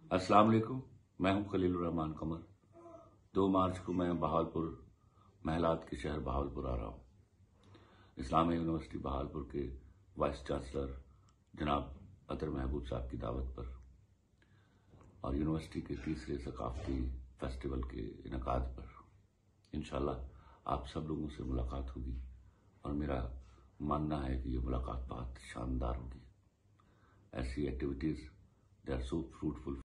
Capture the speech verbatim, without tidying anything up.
अस्सलाम वालेकुम, मैं हूं खलीलुर रहमान कमर। दो मार्च को मैं बहावलपुर, महलात के शहर बहावलपुर आ रहा हूं। इस्लामी यूनिवर्सिटी बहावलपुर के वाइस चांसलर जनाब अतर महबूब साहब की दावत पर और यूनिवर्सिटी के तीसरे सकाफती फेस्टिवल के इनकाद पर इंशाल्लाह आप सब लोगों से मुलाकात होगी और मेरा मानना है कि ये मुलाकात बहुत शानदार होगी। ऐसी activities they are so fruitful